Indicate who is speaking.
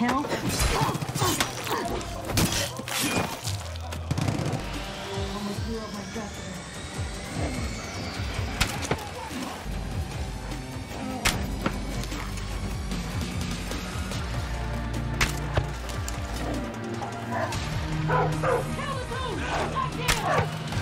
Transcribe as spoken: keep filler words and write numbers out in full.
Speaker 1: kill? Almost blew up my gut there. Kill the